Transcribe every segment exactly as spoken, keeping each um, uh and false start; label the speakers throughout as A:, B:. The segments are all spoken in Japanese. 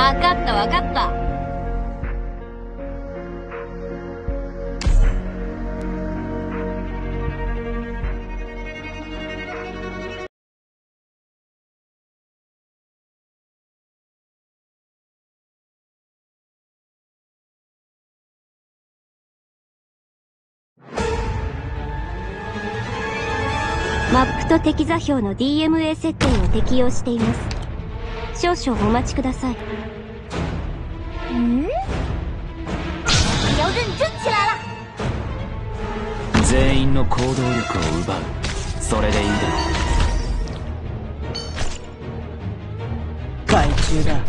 A: わかったわかった。
B: マップと敵座標の ディーエムエー 設定を適用しています。少々お待ちください。
A: 嗯？要认真起来了。
C: 全員の行動力を奪う。それでいいだろう。
D: 害虫だ。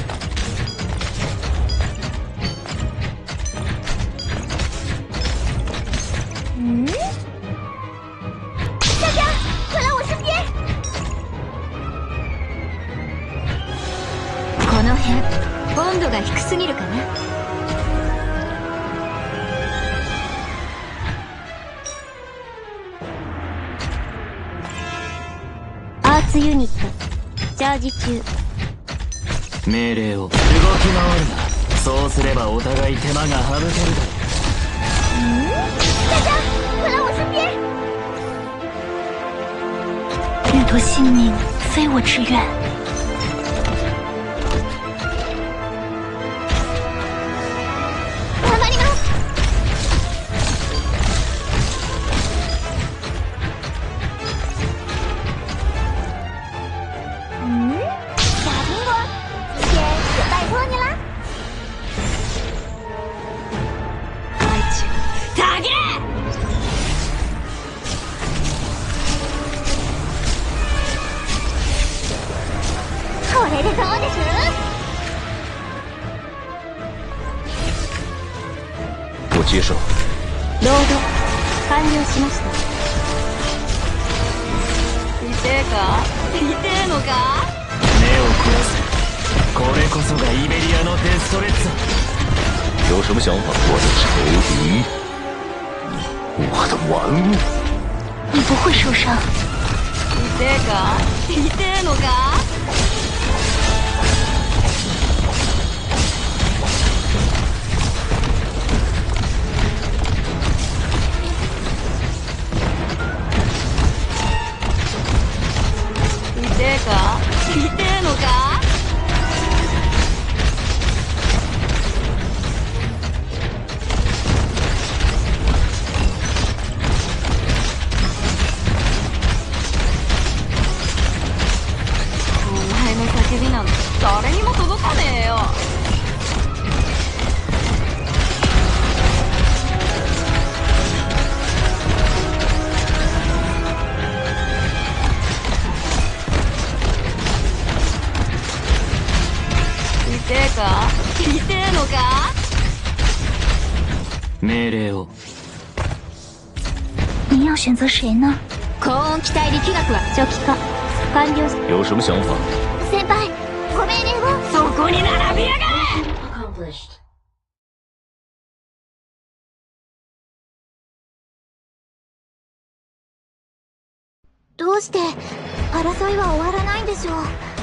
A: 嗯？大家，快来我身边！この辺、温度が低すぎるかな。
B: アーツユニットチャージ中。
C: 命令を動き回るな。そうすればお互い手間が省けるだろう。
A: 嗯？大家，快来我身边！
E: 掠夺性命，非我之愿。
A: 頑張ります。嗯？小苹果，今天就拜托你啦。タゲ！これでどうです？
C: 我接受。
B: ロード完了しました。
A: 痛えか？痛えのか？
C: 目を凝らせ。これこそがイベリアのデストレッツァ。
F: 有什么想法？我的仇敌，我的玩物。
E: 你不会受伤。
A: 痛えか？痛えのか？痛えか？痛えのか？お前の叫びなんて誰にも届かねえよ。痛えか？痛えのか？
C: 命令を。
E: 您要选择谁呢？
A: 高温気体力学は
B: 初期化完了。
F: 有什么想法？
A: 先輩、ご命令を。そこに並びやがれ！どうして争いは終わらないんでしょう。